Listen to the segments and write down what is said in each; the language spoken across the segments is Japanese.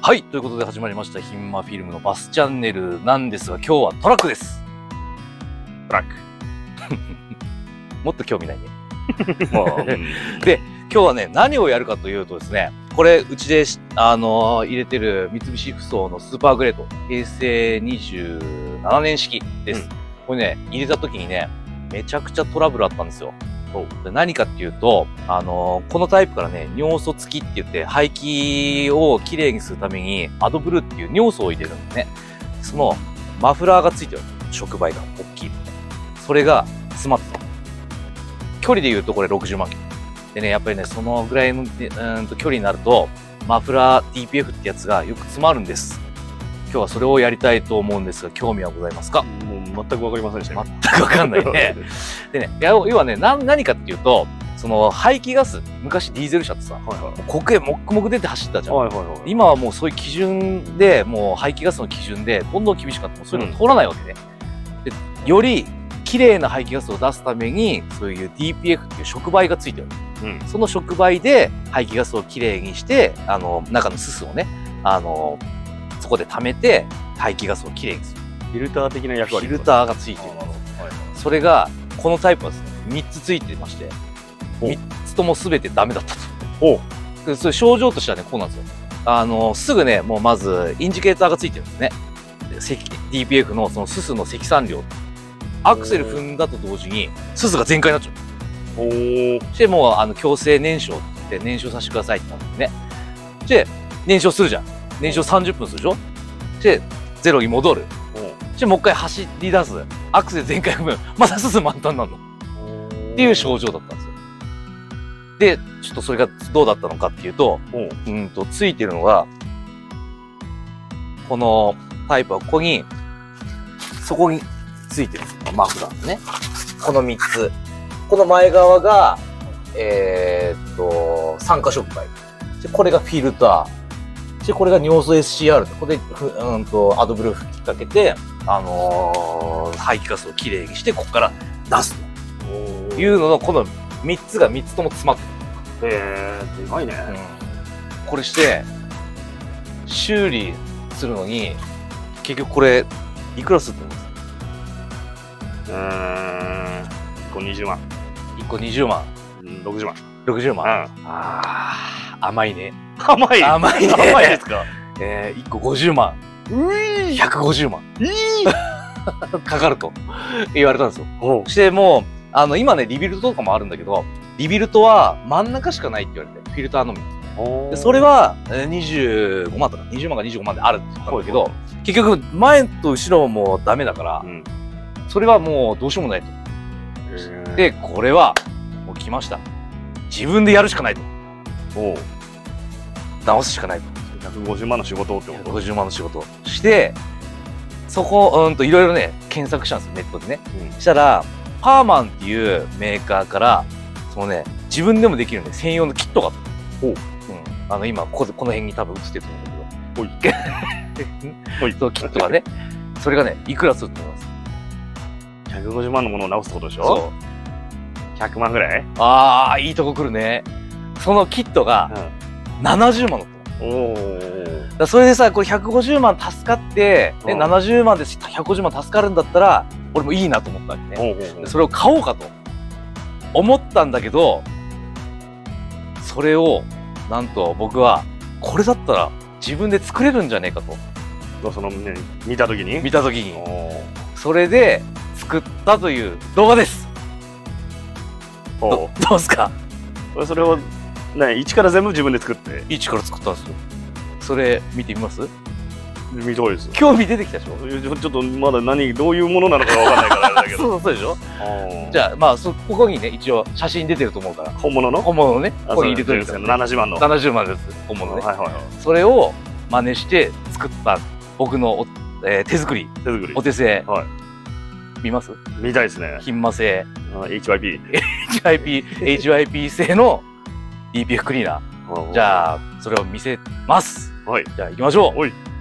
はい、ということで始まりましたひんまフィルムのバスチャンネルなんですが、今日はトラックです。 トラック。 もっと興味ないね。で、今日はね、何をやるかというとですね、これ、うちで、入れてる三菱ふそうのスーパーグレート、平成27年式です。これね、入れた時にね、めちゃくちゃトラブルあったんですよ。で何かっていうと、このタイプからね、尿素付きって言って、排気をきれいにするために、アドブルーっていう尿素を入れるんですね。その、マフラーが付いてる。触媒が大きい。それが詰まってた。距離で言うとこれ60万キロ。でね、やっぱりね、そのぐらいの距離になると、マフラー DPF ってやつがよく詰まるんです。今日はそれをやりたいと思うんですが、興味はございますか？ もう全くわかりませんでした。 全くわかんないね。でね、要はね、何かっていうと、その排気ガス、昔ディーゼル車ってさ、黒煙もっくもく出て走ったじゃん。今はもうそういう基準で、もう排気ガスの基準で、どんどん厳しくなってもそういうの通らないわけね。でより綺麗な排気ガスを出すために、そういう DPF っていう触媒がついてる。その触媒で排気ガスをきれいにして、中のすすをね、そこで溜めて排気ガスをきれいにする。 フィルター的な役割。 フィルターがついてる。それが、このタイプはですね、3つついてまして、3つとも全てダメだったと。それ症状としてはね、こうなんですよ。すぐね、もうまず、インジケーターがついてるんですね。DPF のそのすすの積算量。アクセル踏んだと同時に、すすが全開になっちゃう。して、もう、強制燃焼って言って、燃焼させてくださいってなってね。で、燃焼するじゃん。燃焼30分するでしょ。で、ゼロに戻る。で、もう一回走り出す。アクセル全開踏む。またすす満タンになるの。っていう症状だったんですよ。で、ちょっとそれがどうだったのかっていうと、ついてるのが、このタイプはここに、そこについてるんですよ。マフラーね。この3つ。この前側が、酸化触媒。で、これがフィルター。で、これが尿素 SCR。これで、アドブルー吹きかけて、排気ガスをきれいにして、ここから出すというのの、この3つが3つとも詰まってる。 でかいね。 これして、修理するのに、結局これ、いくらすると思います？ 1個20万。 1個20万。 60万。 60万。甘いね。 甘い。 甘いね。 甘いですか。 1個50万。150万。かかると言われたんですよ。そしてもう、今ね、リビルトとかもあるんだけど、リビルトは真ん中しかないって言われて、フィルターのみ。でそれは25万とか、20万か25万であるって言ったんだけど、結局前と後ろもダメだから、それはもうどうしようもないと。で、これはもう来ました。自分でやるしかないと。直すしかないと。 150万の仕事ってこと？ 150万の仕事して、そこ、いろいろね、検索したんですよ、ネットでね。したら、パーマンっていうメーカーから、そのね、自分でもできるね、専用のキットがあった。今、この辺に多分映ってると思うんだけど。そのキットがね、それがね、いくらすると思います？ 150万のものを直すってことでしょ？そう。100万ぐらい？ ああ、いいとこ来るね。そのキットが、70万だった。それでさ、これ150万助かって、70万で150万助かるんだったら、俺もいいなと思ったわけね。それを買おうかと思ったんだけど、それを、なんと僕は、これだったら自分で作れるんじゃねえかと。 そのね、見たときに？ 見たときに。それで作ったという動画です。どうすか？ それを、一から全部自分で作って？ 一から作ったんですよ。それ見てみます？ 見たいです。 興味出てきたでしょ？ ちょっとまだどういうものなのかわかんないからあれだけど。 そうでしょ？じゃあ、まあ、ここにね、一応写真出てると思うから。 本物のね。ここに入れてるんですよ。 70万の。 70万です。本物ね。それを真似して作った僕の手作り。お手製。見ます？ 見たいですね。 ひんま製。 HYP。 HYP 製の DPF クリーナー。じゃあ、それを見せます。じゃあ、行きましょう。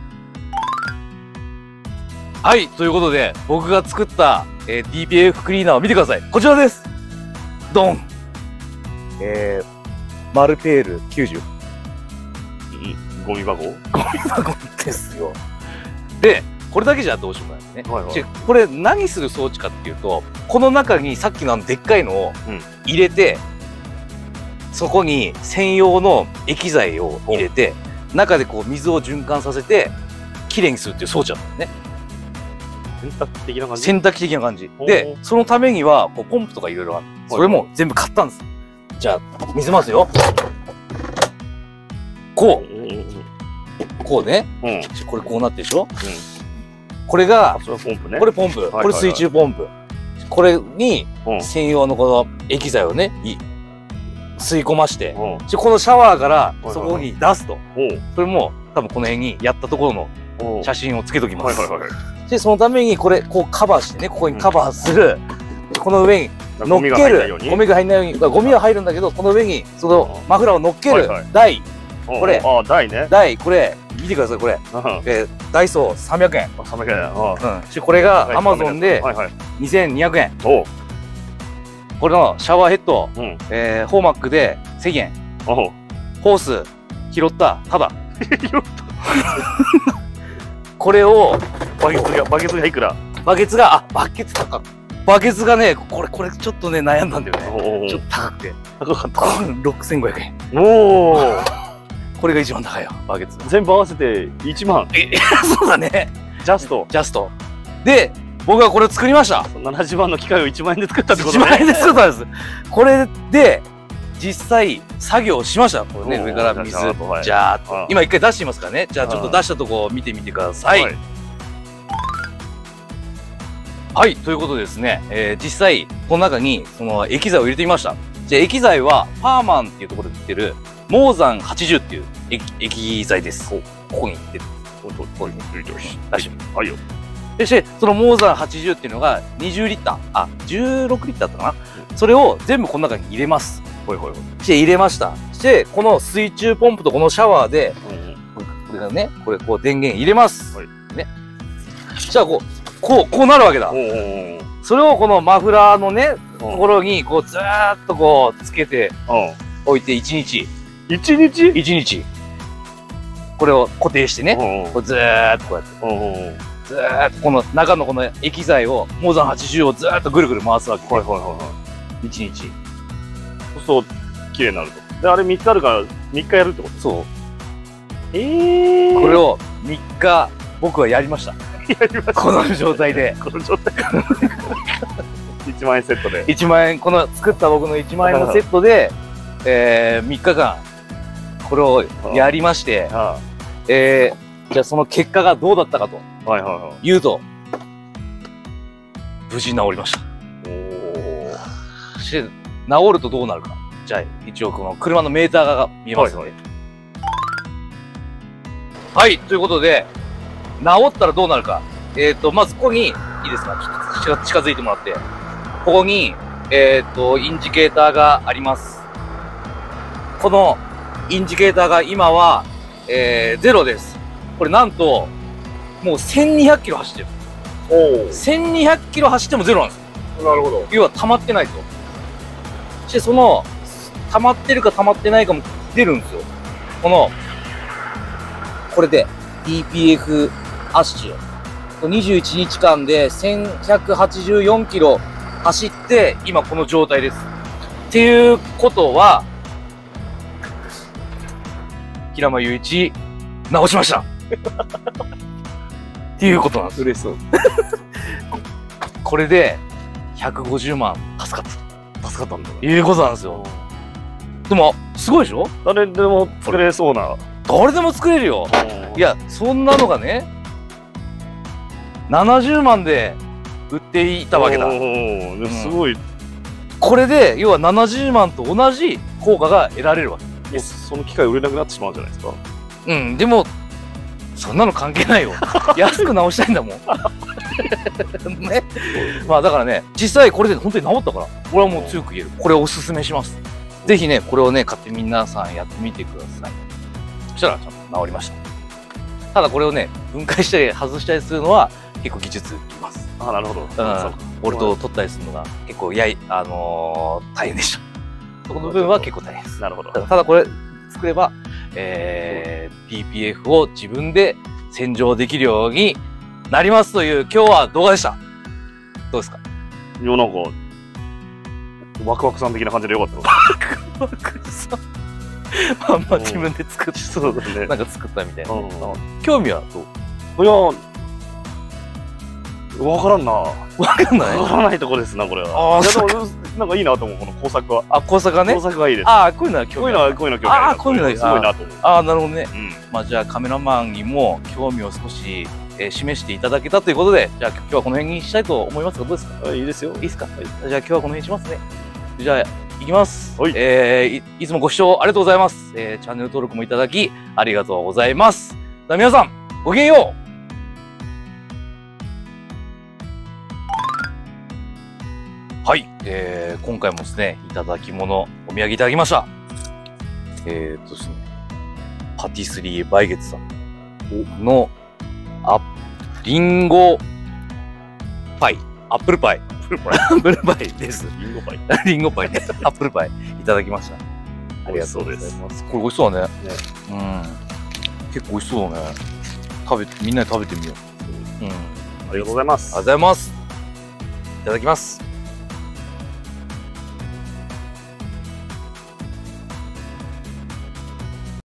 はい、ということで、僕が作った、DPF クリーナーを見てください。こちらです。ドン。マルペール90。 ゴミ箱？ ゴミ箱ですよ。で、これだけじゃどうしようもないですね。 はいはいでこれ何する装置かっていうと、この中にさっきのでっかいのを入れて、そこに専用の液剤を入れて、中でこう水を循環させて、きれいにするっていう装置なんだよね。 洗濯機的な感じ？ 洗濯機的な感じ。 おーで、そのためには、こうポンプとかいろいろある。それも全部買ったんです。じゃあ、見せますよ。こう。こうね。これこうなってるでしょ。これが、 それはポンプね。 これポンプ。これ水中ポンプ。これにうん専用のこの液剤をね、吸い込まして、 うんこのシャワーからはいそこに出すと。 おうそれも多分この辺にやったところのおう写真をつけときます。 はいはいはい。 で、そのためにこれ、こうカバーしてね、ここにカバーする。この上に乗っゴミがける入らないように。 ゴミが入らないように、ゴミは入るんだけど、この上にそのマフラーを乗っけるはいはい台、 おうこれああ、台ね。 台、これ、見てください、これ。ダイソー300円。 300円。 これがアマゾンではいはい。 2200円。 おうこれのシャワーヘッド、 うん。 ホーマックで1000円。 おうホース、拾った、ただ。これを、 バケツがいくら？ バケツが、バケツ高く。バケツがね、これちょっとね、悩んだんだよね。 おうちょっと高くて。 高かった。 これ6500円。 おお。 これが一番高いよ、バケツ。 全部合わせて1万。 そうだね。 ジャスト。 ジャスト。で、僕はこれを作りました。 70万の機械を1万円で作ったってこと 1 ね。 万円で作ったんです。これで、実際、作業しました。これね、 おー上から水、 ジャーッとはいジャーっとあ。 今一回出してみますからね。じゃあちょっと出したとこを見てみてください。 はいはい、ということでですね、実際、この中にその液剤を入れてみました。じゃあ液剤は、パーマンっていうところで売ってる、モーザン80っていう液剤です。ここに出てはい。 出してみる。 はいよ。 でして、そのモーザン80っていうのが20リッター、あ、16リッターだったかな、それを全部この中に入れます。 ほいほいほい。 して入れました。して、この水中ポンプとこのシャワーで、 うんこれがね、これこう電源入れます。 はいね。じゃあこうなるわけだ。 おうそれをこのマフラーのね、 おうところにこうずーっとこうつけておうおいて1日。 1日 1日。これを固定してね、 おうこうずーっとこうやって、 おうずーっとこの中のこの液剤を、モーザン80をずーっとぐるぐる回すわけ。 はいはいはいはい。 1日。 そうすると綺麗になると。で、あれ3つあるから3日やるってこと？ そう。 これをこれを3日、僕はやりました。 やりました。 この状態で。 この状態。1万円セットで。 1万円、この作った僕の1万円のセットで、3日間、これをやりまして、 あじゃあその結果がどうだったかとあはいはいはい。 いうと、無事治りました。 おお。 そして、治るとどうなるか。じゃあ、一応この車のメーターが見えますので。はい、ということで、治ったらどうなるか。まずここに、いいですか、ちょっと近づいてもらって。ここに、インジケーターがあります。このインジケーターが今は、0です。これなんと、もう1200キロ走ってる。 お 1200キロ走っても0なんですよ。 なるほど。 要は溜まってないと。そしてその、溜まってるか溜まってないかも出るんですよ。これで DPF アッシュ。21日間で1184キロ走って、今この状態です。っていうことは、平間雄一、直しましたっていうことなんです。 嬉しそう。 これで、150万助かった助かったんだね。 ということなんですよ。でも、すごいでしょ？ 誰でも作れそうな。 誰でも作れるよ。いや、そんなのがね、70万で売っていたわけだ。 すごい。 これで、要は70万と同じ効果が得られるわけ。 その機械売れなくなってしまうんじゃないですか。 うん、でも、そんなの関係ないよ。安く直したいんだもん。ね。まあだからね、実際これで本当に治ったから、俺はもう強く言える。これをおすすめします。ぜひね、これをね、買って皆さんやってみてください。そしたらちゃんと治りました。ただこれをね、分解したり外したりするのは結構技術いります。 ああ、なるほど。 ボルトを取ったりするのが結構大変でした。そこの部分は結構大変です。 なるほど。 ただこれ作れば PPF を自分で洗浄できるようになりますという今日は動画でした。どうですか？ いや、なんか、ワクワクさん的な感じでよかったの。 ワクワクさん。まあまあ自分で作って、 そうだね。 なんか作ったみたいな。 うん。 興味はどう？ いや、わからんな。 わかんない。 わからないとこですな、これは。いや、でも、なんかいいなと思う、この工作は。 あ、工作がね。 工作がいいです。 ああ、こういうのは興味ある。 こういうのは興味ある。 ああ、こういうのはすごいなと思う。 ああ、なるほどね。 うん。 まあじゃあカメラマンにも興味を少し示していただけたということで、じゃあ今日はこの辺にしたいと思いますが、どうですか？ いいですよ。 いいですか？じゃあ今日はこの辺にしますね。じゃあ、行きます。 はいいつもご視聴ありがとうございます。チャンネル登録もいただき、ありがとうございます。さあ皆さん、ごきげんよう。はい、今回もですね、いただき物、お土産いただきました。ですね、パティスリーバイゲツさんの、リンゴパイ、アップルパイ、アップルパイです。 リンゴパイ。 リンゴパイね、アップルパイいただきました。ありがとうございます。これ美味しそうだね。うん。結構美味しそうだね。みんなで食べてみよう。うん。 ありがとうございます。 ありがとうございます。いただきます。